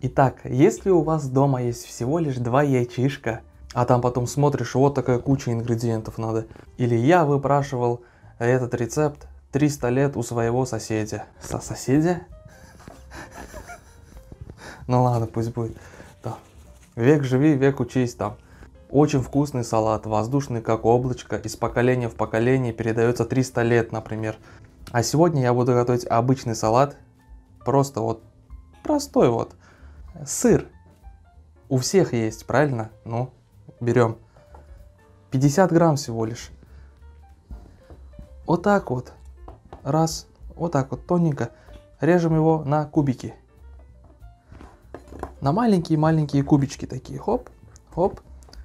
Итак, если у вас дома есть всего лишь 2 яйчишка, а там потом смотришь, вот такая куча ингредиентов надо. Или я выпрашивал этот рецепт 300 лет у своего соседа. Соседа? Ну ладно, пусть будет. Да. Век живи, век учись там. Очень вкусный салат, воздушный как облачко, из поколения в поколение передается 300 лет, например. А сегодня я буду готовить обычный салат, просто вот простой вот. Сыр. У всех есть, правильно? Ну, берем. 50 грамм всего лишь. Вот так вот. Раз. Вот так вот тоненько. Режем его на кубики. На маленькие-маленькие кубички такие. Хоп, хоп.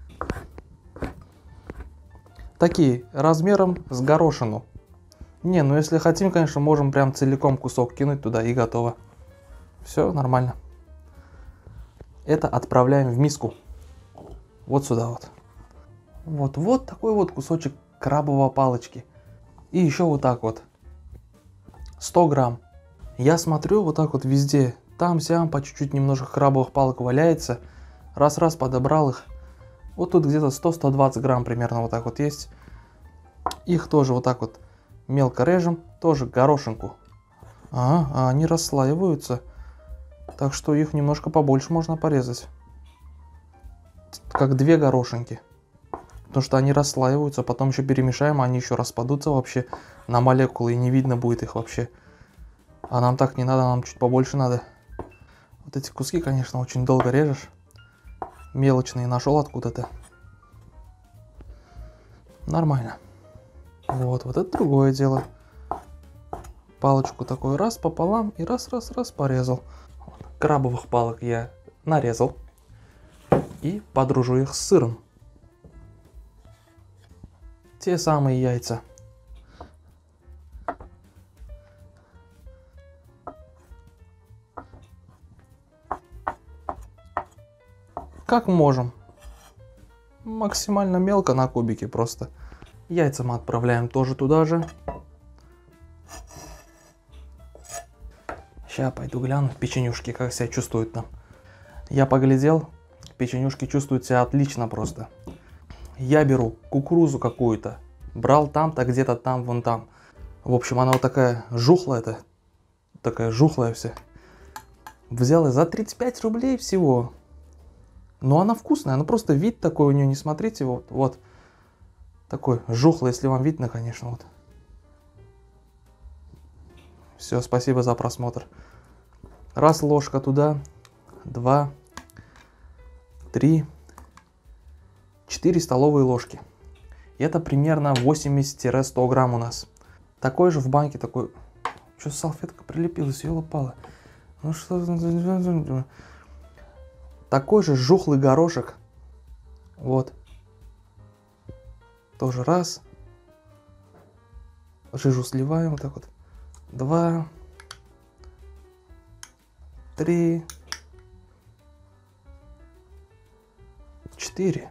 Такие, размером с горошину. Не, ну если хотим, конечно, можем прям целиком кусок кинуть туда и готово. Все нормально. Это отправляем в миску. Вот сюда вот. Вот такой вот кусочек крабовой палочки. И еще вот так вот. 100 грамм. Я смотрю вот так вот везде. Там-сям по чуть-чуть немножко крабовых палок валяется. Раз-раз подобрал их. Вот тут где-то 100-120 грамм примерно вот так вот есть. Их тоже вот так вот мелко режем. Тоже горошинку. А они расслаиваются. Так что их немножко побольше можно порезать. Как 2 горошинки. Потому что они расслаиваются, потом еще перемешаем, они еще распадутся вообще на молекулы, и не видно будет их вообще. А нам так не надо, нам чуть побольше надо. Вот эти куски, конечно, очень долго режешь. Мелочные нашел откуда-то. Нормально. Вот это другое дело. Палочку такой раз пополам и раз порезал. Вот. Крабовых палок я нарезал. И подружу их с сыром. Те самые яйца. Как можем. Максимально мелко на кубики просто. Яйца мы отправляем тоже туда же. Сейчас пойду гляну печенюшки, как себя чувствуют там. Я поглядел, печенюшки чувствуют себя отлично просто. Я беру кукурузу какую-то. Брал там-то, где-то там, вон там. В общем, она вот такая жухлая-то. Такая жухлая вся. Взял и за 35 рублей всего. Но она вкусная, она просто вид такой у нее, не смотрите, вот. Такой жухлый, если вам видно, конечно, вот. Все, спасибо за просмотр. Раз ложка туда, 2, 3, 4 столовые ложки. Это примерно 80-100 грамм у нас. Такой же в банке, такой... Что салфетка прилепилась, ёлопала. Ну что... Такой же жухлый горошек. Вот. Тоже раз. Жижу сливаем вот так вот. 2, 3, 4.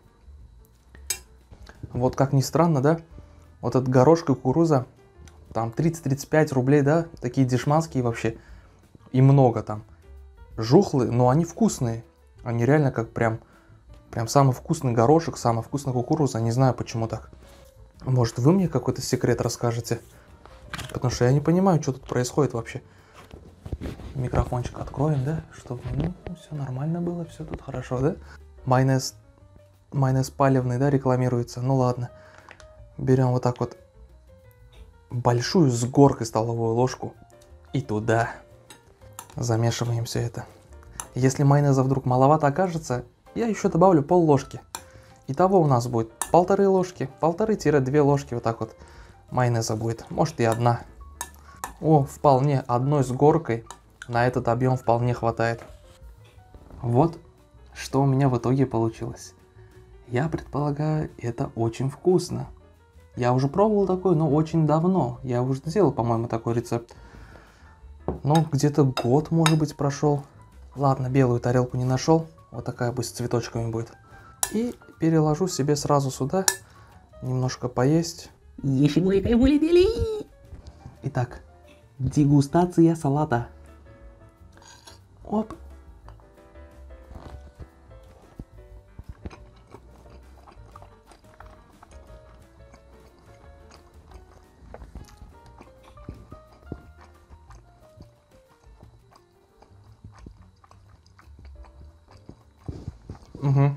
Вот как ни странно, да? Вот этот горошек и кукуруза, там 30-35 рублей, да? Такие дешманские вообще. И много там. Жухлые, но они вкусные. Они реально как прям самый вкусный горошек, самая вкусная кукуруза. Не знаю, почему так. Может, вы мне какой-то секрет расскажете? Потому что я не понимаю, что тут происходит вообще. Микрофончик откроем, да? Чтобы, все нормально было, все тут хорошо, да? Майонез палевный, да, рекламируется. Ну ладно. Берем вот так вот большую с горкой столовую ложку и туда замешиваем все это. Если майонеза вдруг маловато окажется, я еще добавлю пол-ложки. Итого у нас будет 1,5 ложки, 1,5-2 ложки вот так вот майонеза будет. Может и 1. О, вполне, одной с горкой на этот объем вполне хватает. Вот что у меня в итоге получилось. Я предполагаю, это очень вкусно. Я уже пробовал такой, но очень давно. Я уже сделал, по-моему, такой рецепт. Ну, где-то год, может быть, прошел. Ладно, белую тарелку не нашел. Вот такая пусть с цветочками будет. И переложу себе сразу сюда. Немножко поесть. Итак, дегустация салата. Оп. Угу.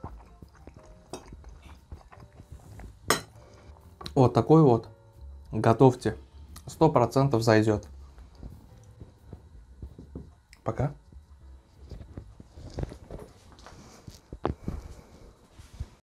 Вот такой вот. Готовьте. 100% зайдет. Пока.